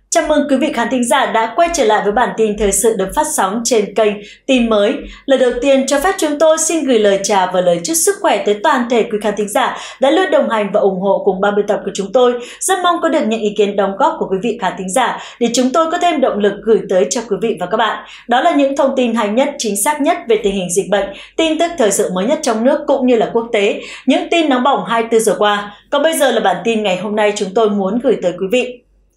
Chào mừng quý vị khán thính giả đã quay trở lại với bản tin thời sự được phát sóng trên kênh Tin Mới. Lời đầu tiên cho phép chúng tôi xin gửi lời chào và lời chúc sức khỏe tới toàn thể quý khán thính giả đã luôn đồng hành và ủng hộ cùng ban biên tập của chúng tôi. Rất mong có được những ý kiến đóng góp của quý vị khán thính giả để chúng tôi có thêm động lực gửi tới cho quý vị và các bạn. Đó là những thông tin hay nhất, chính xác nhất về tình hình dịch bệnh, tin tức thời sự mới nhất trong nước cũng như là quốc tế, những tin nóng bỏng 24 giờ qua. Còn bây giờ là bản tin ngày hôm nay chúng tôi muốn gửi tới quý vị.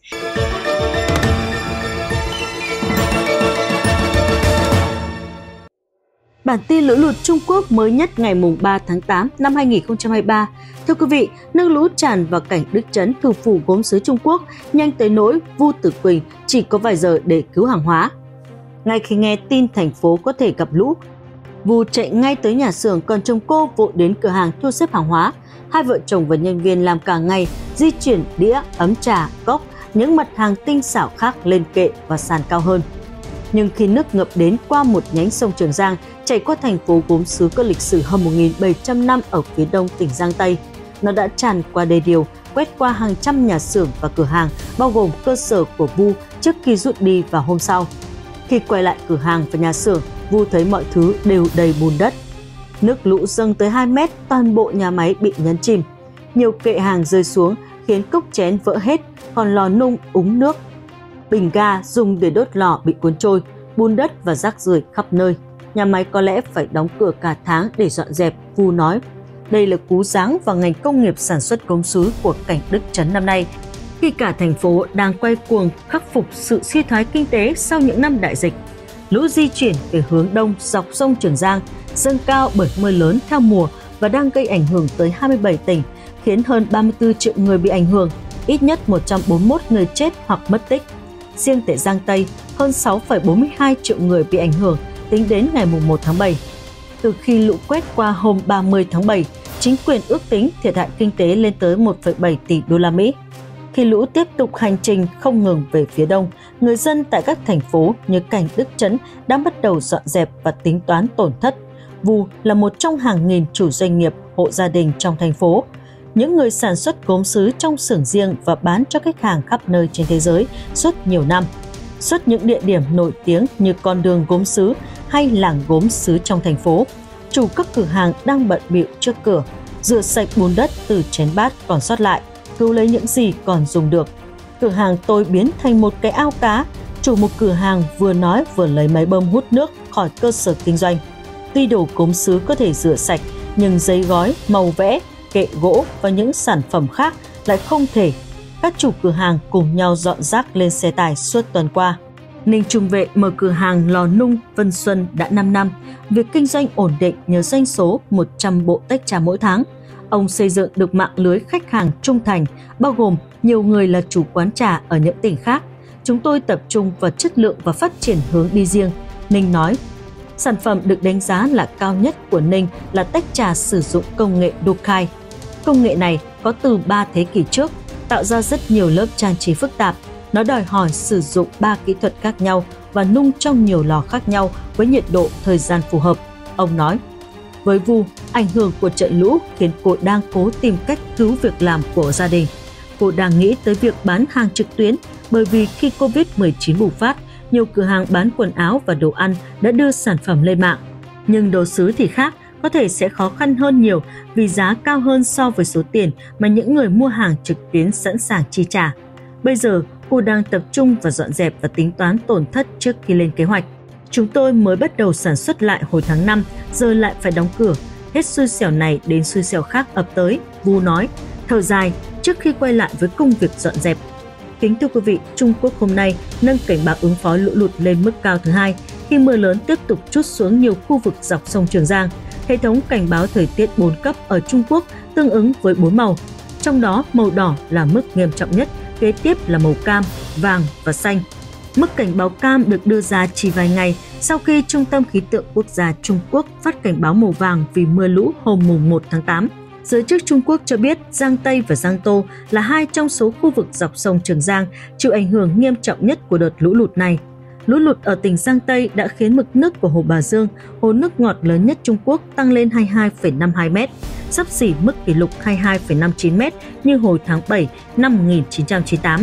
Bản tin lũ lụt Trung Quốc mới nhất ngày 3 tháng 8 năm 2023. Thưa quý vị, nước lũ tràn vào cảnh Đức Trấn, thủ phủ gốm sứ Trung Quốc, nhanh tới nỗi Vu Tử Quỳnh chỉ có vài giờ để cứu hàng hóa. Ngay khi nghe tin thành phố có thể gặp lũ, Vu chạy ngay tới nhà xưởng, còn chồng cô vội đến cửa hàng thu xếp hàng hóa. Hai vợ chồng và nhân viên làm cả ngày, di chuyển đĩa, ấm trà, cốc, những mặt hàng tinh xảo khác lên kệ và sàn cao hơn. Nhưng khi nước ngập đến qua một nhánh sông Trường Giang, chảy qua thành phố gốm sứ có lịch sử hơn 1.700 năm ở phía đông tỉnh Giang Tây, nó đã tràn qua đê điều, quét qua hàng trăm nhà xưởng và cửa hàng, bao gồm cơ sở của Vu trước khi rút đi vào hôm sau. Khi quay lại cửa hàng và nhà xưởng, Vu thấy mọi thứ đều đầy bùn đất. Nước lũ dâng tới 2 mét, toàn bộ nhà máy bị nhấn chìm. Nhiều kệ hàng rơi xuống khiến cốc chén vỡ hết, còn lò nung úng nước. Bình ga dùng để đốt lò bị cuốn trôi, bùn đất và rác rưởi khắp nơi. Nhà máy có lẽ phải đóng cửa cả tháng để dọn dẹp, Vu nói. Đây là cú giáng vào ngành công nghiệp sản xuất gốm sứ của cảnh Đức Trấn năm nay, khi cả thành phố đang quay cuồng khắc phục sự suy thoái kinh tế sau những năm đại dịch. Lũ di chuyển về hướng đông dọc sông Trường Giang, dâng cao bởi mưa lớn theo mùa và đang gây ảnh hưởng tới 27 tỉnh, khiến hơn 34 triệu người bị ảnh hưởng, ít nhất 141 người chết hoặc mất tích. Riêng tại Giang Tây, hơn 6,42 triệu người bị ảnh hưởng tính đến ngày 1 tháng 7. Từ khi lũ quét qua hôm 30 tháng 7, chính quyền ước tính thiệt hại kinh tế lên tới 1,7 tỷ đô la Mỹ. Khi lũ tiếp tục hành trình không ngừng về phía đông, người dân tại các thành phố như cảnh Đức Trấn đang bắt đầu dọn dẹp và tính toán tổn thất. Vu là một trong hàng nghìn chủ doanh nghiệp, hộ gia đình trong thành phố. Những người sản xuất gốm sứ trong xưởng riêng và bán cho khách hàng khắp nơi trên thế giới suốt nhiều năm. Suốt những địa điểm nổi tiếng như con đường gốm sứ hay làng gốm sứ trong thành phố, chủ các cửa hàng đang bận bịu trước cửa, rửa sạch bùn đất từ chén bát còn sót lại, cứu lấy những gì còn dùng được. Cửa hàng tôi biến thành một cái ao cá, chủ một cửa hàng vừa nói vừa lấy máy bơm hút nước khỏi cơ sở kinh doanh. Tuy đồ gốm sứ có thể rửa sạch, nhưng giấy gói, màu vẽ, kệ gỗ và những sản phẩm khác lại không thể. Các chủ cửa hàng cùng nhau dọn rác lên xe tải suốt tuần qua. Ninh Trung Vệ mở cửa hàng lò nung Vân Xuân đã 5 năm, việc kinh doanh ổn định nhờ doanh số 100 bộ tách trà mỗi tháng. Ông xây dựng được mạng lưới khách hàng trung thành, bao gồm nhiều người là chủ quán trà ở những tỉnh khác. Chúng tôi tập trung vào chất lượng và phát triển hướng đi riêng, Ninh nói. Sản phẩm được đánh giá là cao nhất của Ninh là tách trà sử dụng công nghệ Dokai. Công nghệ này có từ 3 thế kỷ trước, tạo ra rất nhiều lớp trang trí phức tạp. Nó đòi hỏi sử dụng 3 kỹ thuật khác nhau và nung trong nhiều lò khác nhau với nhiệt độ, thời gian phù hợp, ông nói. Với Vu, ảnh hưởng của trận lũ khiến cô đang cố tìm cách cứu việc làm của gia đình. Cô đang nghĩ tới việc bán hàng trực tuyến bởi vì khi Covid-19 bùng phát, nhiều cửa hàng bán quần áo và đồ ăn đã đưa sản phẩm lên mạng. Nhưng đồ sứ thì khác, có thể sẽ khó khăn hơn nhiều vì giá cao hơn so với số tiền mà những người mua hàng trực tuyến sẵn sàng chi trả. Bây giờ, cô đang tập trung vào dọn dẹp và tính toán tổn thất trước khi lên kế hoạch. Chúng tôi mới bắt đầu sản xuất lại hồi tháng 5, giờ lại phải đóng cửa. Hết xui xẻo này đến xui xẻo khác ập tới, Vu nói, thở dài trước khi quay lại với công việc dọn dẹp. Kính thưa quý vị, Trung Quốc hôm nay nâng cảnh báo ứng phó lũ lụt lên mức cao thứ 2 khi mưa lớn tiếp tục trút xuống nhiều khu vực dọc sông Trường Giang. Hệ thống cảnh báo thời tiết 4 cấp ở Trung Quốc tương ứng với 4 màu, trong đó màu đỏ là mức nghiêm trọng nhất, kế tiếp là màu cam, vàng và xanh. Mức cảnh báo cam được đưa ra chỉ vài ngày sau khi Trung tâm Khí tượng Quốc gia Trung Quốc phát cảnh báo màu vàng vì mưa lũ hôm 1 tháng 8. Giới chức Trung Quốc cho biết Giang Tây và Giang Tô là hai trong số khu vực dọc sông Trường Giang chịu ảnh hưởng nghiêm trọng nhất của đợt lũ lụt này. Lũ lụt ở tỉnh Giang Tây đã khiến mực nước của hồ Bà Dương, hồ nước ngọt lớn nhất Trung Quốc, tăng lên 22,52 m, xấp xỉ mức kỷ lục 22,59 m như hồi tháng 7 năm 1998.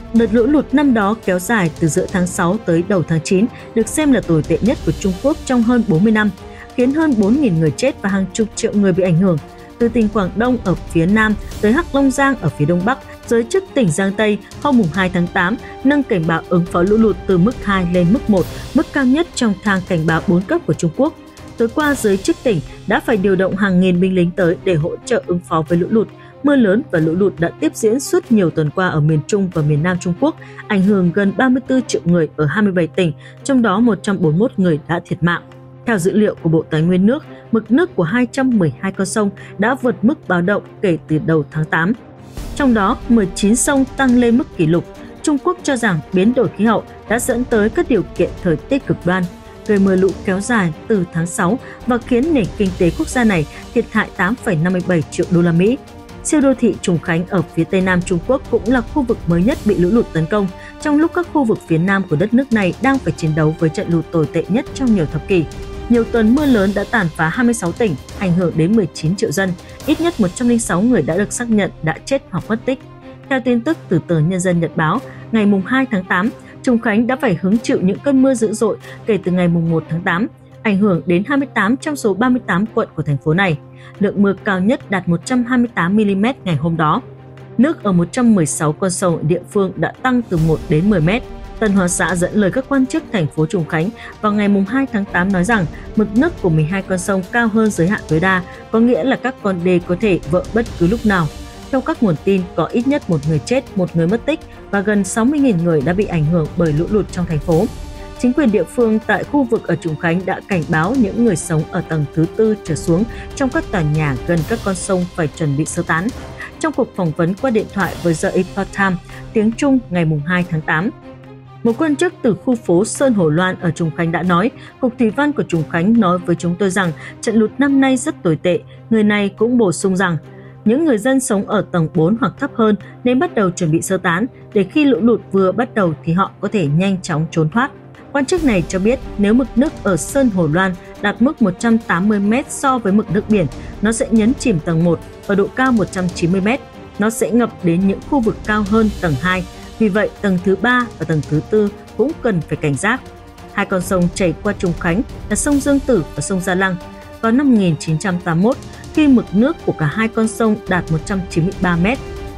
Đợt lũ lụt năm đó kéo dài từ giữa tháng 6 tới đầu tháng 9, được xem là tồi tệ nhất của Trung Quốc trong hơn 40 năm, khiến hơn 4.000 người chết và hàng chục triệu người bị ảnh hưởng. Từ tỉnh Quảng Đông ở phía Nam tới Hắc Long Giang ở phía Đông Bắc, giới chức tỉnh Giang Tây hôm 2 tháng 8 nâng cảnh báo ứng phó lũ lụt từ mức 2 lên mức 1, mức cao nhất trong thang cảnh báo 4 cấp của Trung Quốc. Tối qua, giới chức tỉnh đã phải điều động hàng nghìn binh lính tới để hỗ trợ ứng phó với lũ lụt. Mưa lớn và lũ lụt đã tiếp diễn suốt nhiều tuần qua ở miền Trung và miền Nam Trung Quốc, ảnh hưởng gần 34 triệu người ở 27 tỉnh, trong đó 141 người đã thiệt mạng. Theo dữ liệu của Bộ Tài nguyên nước, mực nước của 212 con sông đã vượt mức báo động kể từ đầu tháng 8. Trong đó, 19 sông tăng lên mức kỷ lục. Trung Quốc cho rằng biến đổi khí hậu đã dẫn tới các điều kiện thời tiết cực đoan, gây mưa lũ kéo dài từ tháng 6 và khiến nền kinh tế quốc gia này thiệt hại 8,57 triệu đô la Mỹ. Siêu đô thị Trùng Khánh ở phía Tây Nam Trung Quốc cũng là khu vực mới nhất bị lũ lụt tấn công, trong lúc các khu vực phía Nam của đất nước này đang phải chiến đấu với trận lụt tồi tệ nhất trong nhiều thập kỷ. Nhiều tuần mưa lớn đã tàn phá 26 tỉnh, ảnh hưởng đến 19 triệu dân. Ít nhất 106 người đã được xác nhận đã chết hoặc mất tích. Theo tin tức từ tờ Nhân dân Nhật báo, ngày 2 tháng 8, Trùng Khánh đã phải hứng chịu những cơn mưa dữ dội kể từ ngày 1 tháng 8, ảnh hưởng đến 28 trong số 38 quận của thành phố này. Lượng mưa cao nhất đạt 128 mm ngày hôm đó. Nước ở 116 con sông địa phương đã tăng từ 1 đến 10 mét. Tân Hoa Xã dẫn lời các quan chức thành phố Trùng Khánh vào ngày 2 tháng 8 nói rằng mực nước của 12 con sông cao hơn giới hạn tối đa, có nghĩa là các con đê có thể vỡ bất cứ lúc nào. Theo các nguồn tin, có ít nhất 1 người chết, 1 người mất tích và gần 60.000 người đã bị ảnh hưởng bởi lũ lụt trong thành phố. Chính quyền địa phương tại khu vực ở Trùng Khánh đã cảnh báo những người sống ở tầng thứ 4 trở xuống trong các tòa nhà gần các con sông phải chuẩn bị sơ tán. Trong cuộc phỏng vấn qua điện thoại với The Epoch Times tiếng Trung ngày 2 tháng 8, một quan chức từ khu phố Sơn Hồ Loan ở Trùng Khánh đã nói, Cục Thủy văn của Trùng Khánh nói với chúng tôi rằng trận lụt năm nay rất tồi tệ. Người này cũng bổ sung rằng những người dân sống ở tầng 4 hoặc thấp hơn nên bắt đầu chuẩn bị sơ tán để khi lũ lụt vừa bắt đầu thì họ có thể nhanh chóng trốn thoát. Quan chức này cho biết nếu mực nước ở Sơn Hồ Loan đạt mức 180 m so với mực nước biển, nó sẽ nhấn chìm tầng 1 ở độ cao 190 m. Nó sẽ ngập đến những khu vực cao hơn tầng 2. Vì vậy, tầng thứ 3 và tầng thứ 4 cũng cần phải cảnh giác. Hai con sông chảy qua Trùng Khánh là sông Dương Tử và sông Gia Lăng. Vào năm 1981, khi mực nước của cả hai con sông đạt 193 m,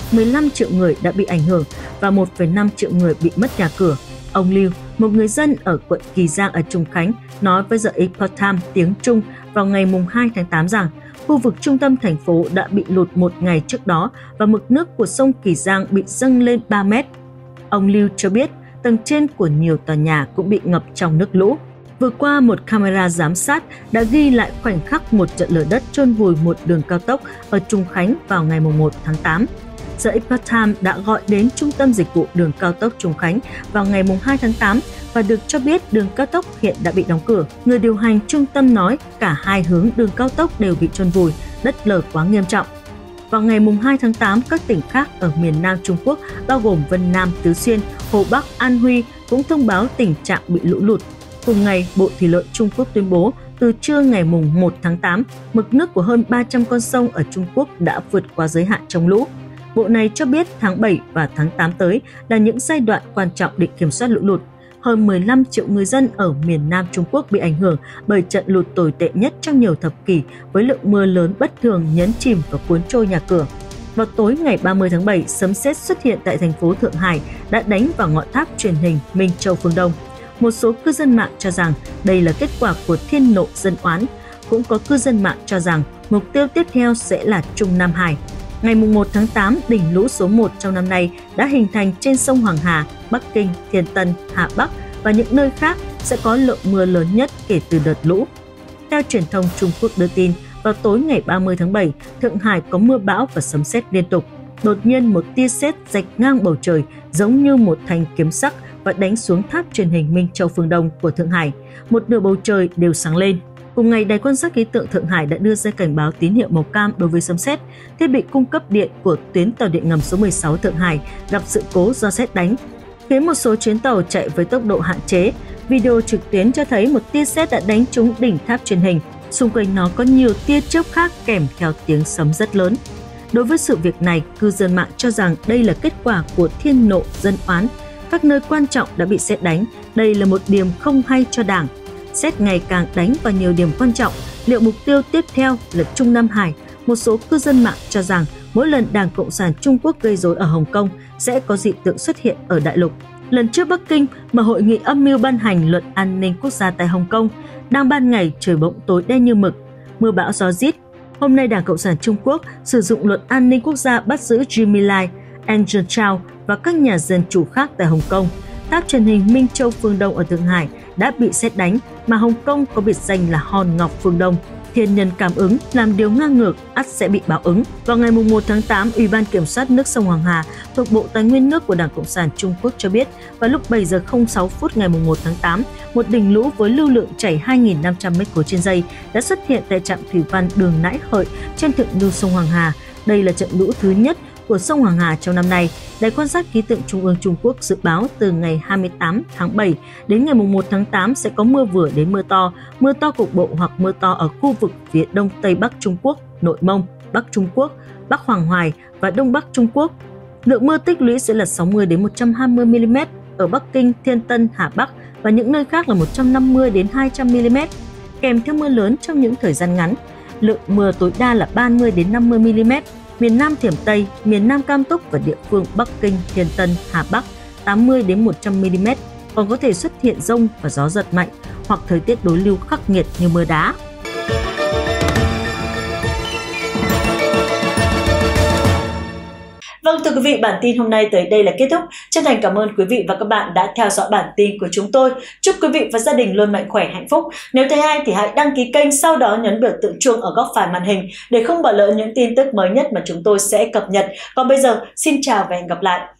15 triệu người đã bị ảnh hưởng và 1,5 triệu người bị mất nhà cửa. Ông Lưu, một người dân ở quận Kỳ Giang ở Trùng Khánh, nói với The Epoch Times tiếng Trung vào ngày 2 tháng 8 rằng khu vực trung tâm thành phố đã bị lụt một ngày trước đó và mực nước của sông Kỳ Giang bị dâng lên 3 mét. Ông Lưu cho biết tầng trên của nhiều tòa nhà cũng bị ngập trong nước lũ. Vừa qua, một camera giám sát đã ghi lại khoảnh khắc một trận lở đất chôn vùi một đường cao tốc ở Trùng Khánh vào ngày 1 tháng 8. The Epoch Times đã gọi đến Trung tâm Dịch vụ Đường cao tốc Trùng Khánh vào ngày 2 tháng 8 và được cho biết đường cao tốc hiện đã bị đóng cửa. Người điều hành trung tâm nói cả hai hướng đường cao tốc đều bị chôn vùi, đất lở quá nghiêm trọng. Vào ngày 2 tháng 8, các tỉnh khác ở miền Nam Trung Quốc bao gồm Vân Nam, Tứ Xuyên, Hồ Bắc, An Huy cũng thông báo tình trạng bị lũ lụt. Cùng ngày, Bộ Thủy lợi Trung Quốc tuyên bố từ trưa ngày 1 tháng 8, mực nước của hơn 300 con sông ở Trung Quốc đã vượt qua giới hạn chống lũ. Bộ này cho biết tháng 7 và tháng 8 tới là những giai đoạn quan trọng để kiểm soát lũ lụt. Hơn 15 triệu người dân ở miền Nam Trung Quốc bị ảnh hưởng bởi trận lụt tồi tệ nhất trong nhiều thập kỷ với lượng mưa lớn bất thường nhấn chìm và cuốn trôi nhà cửa. Vào tối ngày 30 tháng 7, sấm sét xuất hiện tại thành phố Thượng Hải đã đánh vào ngọn tháp truyền hình Minh Châu phương Đông. Một số cư dân mạng cho rằng đây là kết quả của thiên nộ dân oán. Cũng có cư dân mạng cho rằng mục tiêu tiếp theo sẽ là Trung Nam Hải. Ngày 1 tháng 8, đỉnh lũ số 1 trong năm nay đã hình thành trên sông Hoàng Hà, Bắc Kinh, Thiên Tân, Hà Bắc và những nơi khác sẽ có lượng mưa lớn nhất kể từ đợt lũ. Theo truyền thông Trung Quốc đưa tin, vào tối ngày 30 tháng 7, Thượng Hải có mưa bão và sấm sét liên tục. Đột nhiên một tia sét rạch ngang bầu trời giống như một thanh kiếm sắc và đánh xuống tháp truyền hình Minh Châu phương Đông của Thượng Hải. Một nửa bầu trời đều sáng lên. Cùng ngày, Đài quan sát khí tượng Thượng Hải đã đưa ra cảnh báo tín hiệu màu cam đối với sấm sét. Thiết bị cung cấp điện của tuyến tàu điện ngầm số 16 Thượng Hải gặp sự cố do sét đánh, khiến một số chuyến tàu chạy với tốc độ hạn chế. Video trực tuyến cho thấy một tia sét đã đánh trúng đỉnh tháp truyền hình. Xung quanh nó có nhiều tia chớp khác kèm theo tiếng sấm rất lớn. Đối với sự việc này, cư dân mạng cho rằng đây là kết quả của thiên nộ dân oán. Các nơi quan trọng đã bị sét đánh, đây là một điểm không hay cho Đảng. Sét ngày càng đánh vào nhiều điểm quan trọng, liệu mục tiêu tiếp theo là Trung Nam Hải? Một số cư dân mạng cho rằng mỗi lần Đảng Cộng sản Trung Quốc gây rối ở Hồng Kông sẽ có dị tượng xuất hiện ở đại lục. Lần trước Bắc Kinh mở hội nghị âm mưu ban hành luật an ninh quốc gia tại Hồng Kông, đang ban ngày trời bỗng tối đen như mực, mưa bão gió rít. Hôm nay Đảng Cộng sản Trung Quốc sử dụng luật an ninh quốc gia bắt giữ Jimmy Lai, Andrew Chow và các nhà dân chủ khác tại Hồng Kông. Tháp truyền hình Minh Châu phương Đông ở Thượng Hải đã bị sét đánh, mà Hồng Kông có biệt danh là Hòn Ngọc phương Đông. Thiên nhân cảm ứng làm điều ngang ngược ắt sẽ bị báo ứng. Vào ngày 1 tháng 8, Ủy ban Kiểm soát nước sông Hoàng Hà thuộc Bộ Tài nguyên nước của Đảng Cộng sản Trung Quốc cho biết, vào lúc 7 giờ 06 phút ngày 1 tháng 8, một đỉnh lũ với lưu lượng chảy 2.500 m3 trên giây đã xuất hiện tại trạm thủy văn Đường Nãi Hợi trên thượng lưu sông Hoàng Hà. Đây là trận lũ thứ nhất của sông Hoàng Hà trong năm nay. Đài quan sát khí tượng Trung ương Trung Quốc dự báo từ ngày 28 tháng 7 đến ngày 1 tháng 8 sẽ có mưa vừa đến mưa to cục bộ hoặc mưa to ở khu vực phía Đông Tây Bắc Trung Quốc, Nội Mông, Bắc Trung Quốc, Bắc Hoàng Hoài và Đông Bắc Trung Quốc. Lượng mưa tích lũy sẽ là 60 đến 120 mm ở Bắc Kinh, Thiên Tân, Hà Bắc và những nơi khác là 150 đến 200 mm, kèm theo mưa lớn trong những thời gian ngắn. Lượng mưa tối đa là 30 đến 50 mm. Miền Nam Thiểm Tây, miền Nam Cam Túc và địa phương Bắc Kinh, Thiên Tân, Hà Bắc 80 đến 100 mm, còn có thể xuất hiện dông và gió giật mạnh hoặc thời tiết đối lưu khắc nghiệt như mưa đá. Vâng, thưa quý vị, bản tin hôm nay tới đây là kết thúc. Chân thành cảm ơn quý vị và các bạn đã theo dõi bản tin của chúng tôi. Chúc quý vị và gia đình luôn mạnh khỏe, hạnh phúc. Nếu thấy hay thì hãy đăng ký kênh, sau đó nhấn biểu tượng chuông ở góc phải màn hình để không bỏ lỡ những tin tức mới nhất mà chúng tôi sẽ cập nhật. Còn bây giờ, xin chào và hẹn gặp lại.